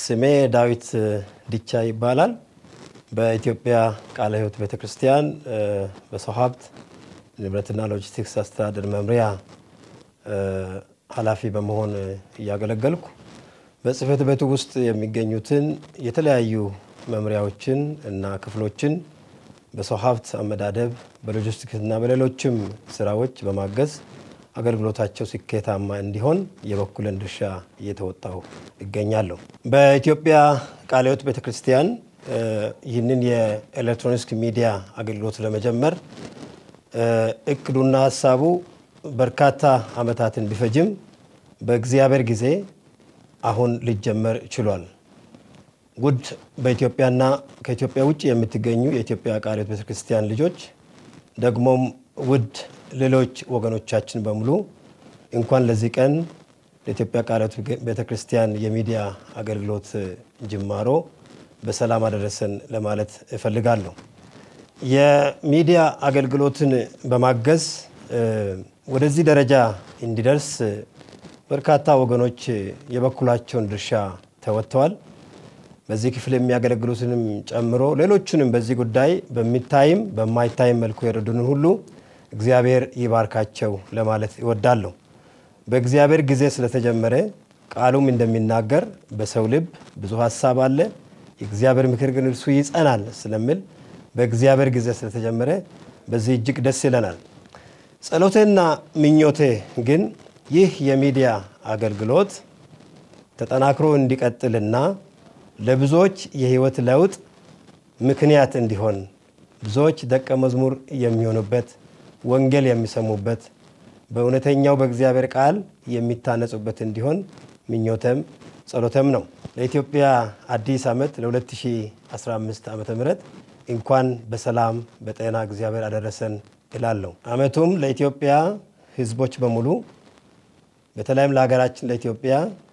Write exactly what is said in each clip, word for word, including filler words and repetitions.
ስሜ ዳዊት ዲቻ ይባላል በኢትዮጵያ ቃለ ሕይወት ቤተክርስቲያን በሰው ሀብት ንብረትና ሎጂስቲክስ አስተዳደር መምሪያ ኃላፊ በመሆን ያገለገልኩ በጽህፈት ቤቱ ውስጥ የሚገኙትን የተለያዩ መምሪያዎችን እና ክፍሎችን በሰው ሀብት አመዳደብ በሎጂስቲክስና በሌሎችም ስራዎች በማገዝ አገልግሎታቸው ስኬታማ እንዲሆን የበኩሌን ድርሻ እየተወጣው ይገኛለሁ። በኢትዮጵያ ቃለ ሕይወት ቤተክርስቲያን ይህንን የኤሌክትሮኒክስ ሚዲያ አገልግሎት ለመጀመር እቅዱና ሐሳቡ በርካታ አመታትን ቢፈጅም በእግዚአብሔር ጊዜ አሁን ሊጀመር ችሏል። ውድ በኢትዮጵያና ከኢትዮጵያ ውጪ የምትገኙ የኢትዮጵያ ቃለ ሕይወት ቤተክርስቲያን ልጆች ደግሞም ውድ ሌሎች ወገኖቻችን በሙሉ እንኳን ለዚህ ቀን ለኢትዮጵያ ቃለ ሕይወት ቤተክርስቲያን የሚዲያ አገልግሎት ጅማሮ በሰላም አደረሰን ለማለት እፈልጋለሁ። የሚዲያ አገልግሎትን በማገዝ ወደዚህ ደረጃ እንዲደርስ በርካታ ወገኖች የበኩላቸውን ድርሻ ተወጥተዋል። በዚህ ክፍል የሚያገለግሉትንም ጨምሮ ሌሎችንም በዚህ ጉዳይ በሚታይም በማይታይም መልኩ የረዱን ሁሉ እግዚአብሔር ይባርካቸው ለማለት እወዳለሁ። በእግዚአብሔር ጊዜ ስለተጀመረ ቃሉም እንደሚናገር በሰው ልብ ብዙ ሐሳብ አለ የእግዚአብሔር ምክር ግን እርሱ ይጸናል ስለሚል በእግዚአብሔር ጊዜ ስለተጀመረ በዚህ እጅግ ደስ ይለናል። ጸሎቴና ምኞቴ ግን ይህ የሚዲያ አገልግሎት ተጠናክሮ እንዲቀጥልና ለብዙዎች የህይወት ለውጥ ምክንያት እንዲሆን ብዙዎች ደቀ መዝሙር የሚሆኑበት ወንጌል የሚሰሙበት በእውነተኛው በእግዚአብሔር ቃል የሚታነጹበት እንዲሆን ምኞቴም ጸሎቴም ነው። ለኢትዮጵያ አዲስ ዓመት ለ2015 ዓመተ ምህረት እንኳን በሰላም በጤና እግዚአብሔር አደረሰን እላለሁ። ዓመቱም ለኢትዮጵያ ህዝቦች በሙሉ በተለይም ለሀገራችን ለኢትዮጵያ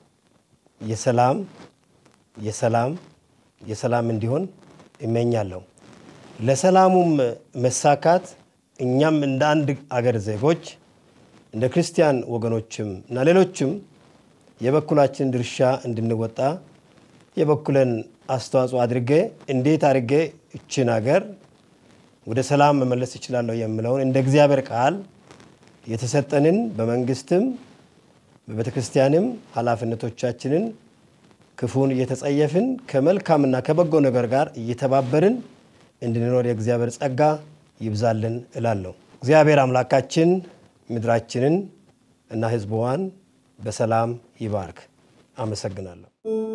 የሰላም የሰላም የሰላም እንዲሆን እመኛለሁ። ለሰላሙም መሳካት እኛም እንደ አንድ አገር ዜጎች እንደ ክርስቲያን ወገኖችም እና ሌሎችም የበኩላችን ድርሻ እንድንወጣ የበኩለን አስተዋጽኦ አድርጌ እንዴት አድርጌ እቺን ሀገር ወደ ሰላም መመለስ ይችላል የሚለው እንደ እግዚአብሔር ቃል የተሰጠንን በመንግስትም በቤተክርስቲያንም ኃላፊነቶቻችንን ክፉን እየተጸየፍን ከመልካምና ከበጎ ነገር ጋር እየተባበርን እንድንኖር የእግዚአብሔር ጸጋ ይብዛልን እላለሁ። እግዚአብሔር አምላካችን ምድራችንን እና ህዝቧን በሰላም ይባርክ። አመሰግናለሁ።